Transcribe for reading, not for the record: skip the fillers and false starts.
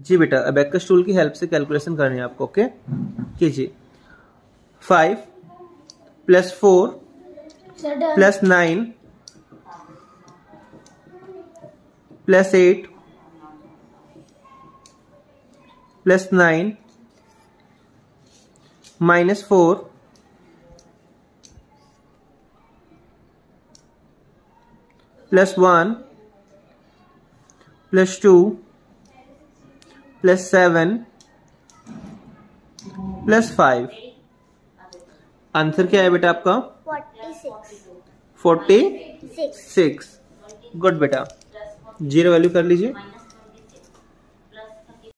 जी बेटा, abacus tool की help से कैलकुलेशन करनी है आपको। ओके, कीजिए। 5 + 4 + 9 + 8 + 9 -4 +1 +2 +7 +5। आंसर क्या है बेटा आपका? 46। गुड बेटा, 0 वैल्यू कर लीजिए।